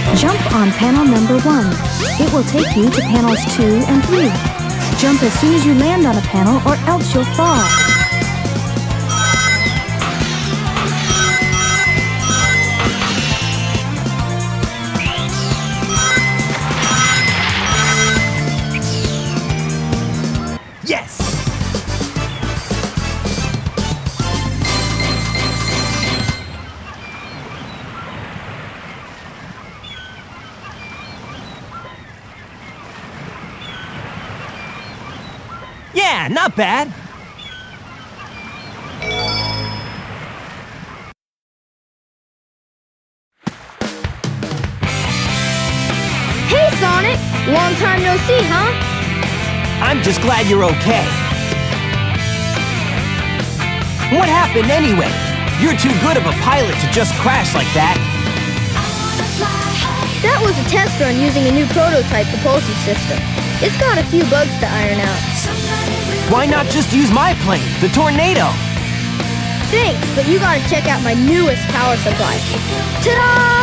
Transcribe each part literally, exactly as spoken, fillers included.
Jump on panel number one. It will take you to panels two and three. Jump as soon as you land on a panel or else you'll fall. Yes! Yeah, not bad. Hey, Sonic! Long time no see, huh? I'm just glad you're okay. What happened anyway? You're too good of a pilot to just crash like that. That was a test run using a new prototype propulsion system. It's got a few bugs to iron out. Why not just use my plane, the Tornado? Thanks, but you gotta check out my newest power supply. Ta-da!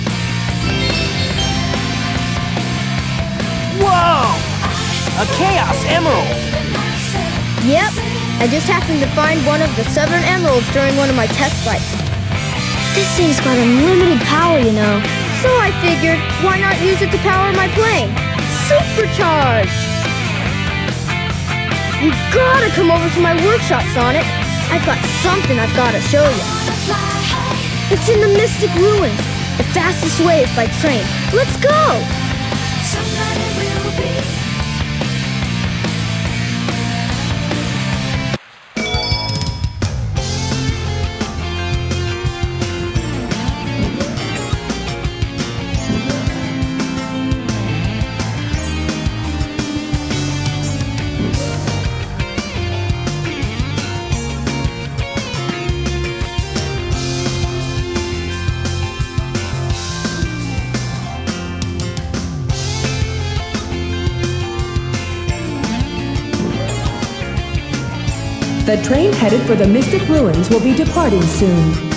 Whoa! A Chaos Emerald! Yep, I just happened to find one of the Southern Emeralds during one of my test flights. This thing's got unlimited power, you know. So I figured, why not use it to power my plane? Supercharged! You gotta come over to my workshop, Sonic. I've got something I've gotta show you. It's in the Mystic Ruins, the fastest way is by train. Let's go! The train headed for the Mystic Ruins will be departing soon.